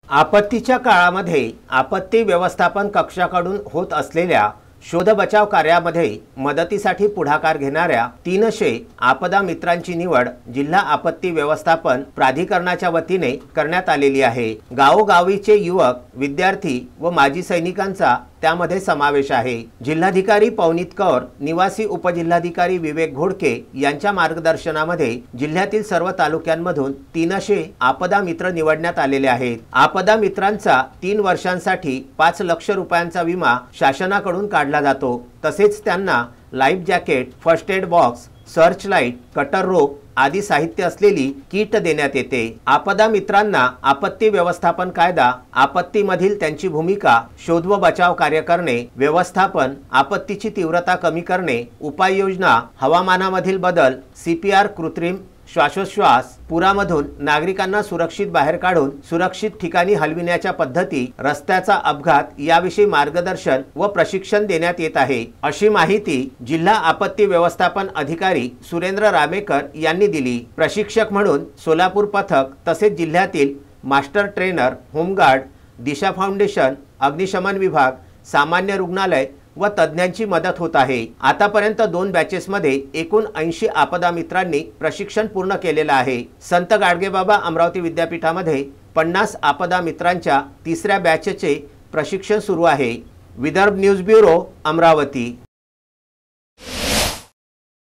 आपत्तीच्या काळामध्ये आपत्ती व्यवस्थापन कक्षाकडून होत असलेल्या शोध बचाव कार्यामध्ये मदतीसाठी पुढाकार घेणाऱ्या 300 आपदा मित्रांची निवड जिल्हा आपत्ती व्यवस्थापन प्राधिकरणाच्या वतीने करण्यात आलेली आहे। गावोगावीचे युवक, विद्यार्थी व माजी सैनिकांचा त्यामध्ये समावेश आहे। जिल्हाधिकारी पवनीत कौर, निवासी उपजिल्हाधिकारी विवेक घोडके यांच्या मार्गदर्शनामध्ये जिल्ह्यातील सर्व तालुक्यांमधून 300 आपदा मित्र निवडण्यात आलेले आहेत। आपदा मित्रांचा 3 वर्षांसाठी 5 लाख रुपयांचा विमा शासनाकडून काढला जातो। तसेच त्यांना life jacket, first aid box, search light, cutter rope आदी साहित्य असलेली किट देण्यात येते। आपदा मित्रांना आपत्ती व्यवस्थापन कायदा, आपत्तीमधील त्यांची भूमिका, शोध व बचाव कार्य करणे, व्यवस्थापन, आपत्तीची तीव्रता कमी करणे, उपाययोजना, हवामानामधील बदल, CPR, कृत्रिम श्वासोच्छ्वास, पुरामधून नागरिकांना सुरक्षित बाहेर काढून सुरक्षित ठिकाणी हलविण्याच्या पद्धती, रस्त्याचा अपघात याविषयी मार्गदर्शन व प्रशिक्षण देण्यात येत आहे, अशी माहिती जिल्हा आपत्ती व्यवस्थापन अधिकारी सुरेंद्र रामेकर यांनी दिली। प्रशिक्षक म्हणून सोलापूर पथक तसेच जिल्ह्यातील master trainer, home guard, Disha foundation, अग्निशमन विभाग, सामान्य रुग्णालय व तज्ञांची मदत होत आहे। आतापर्यंत 2 बॅचेसमध्ये एकूण 80 आपदा मित्रांनी प्रशिक्षण पूर्ण केलेले आहे। संत गाडगेबाबा अमरावती विद्यापीठामध्ये 50 आपदा मित्रांच्या 3ऱ्या बॅचचे प्रशिक्षण सुरू आहे। Vidarbha news bureau, Amravati.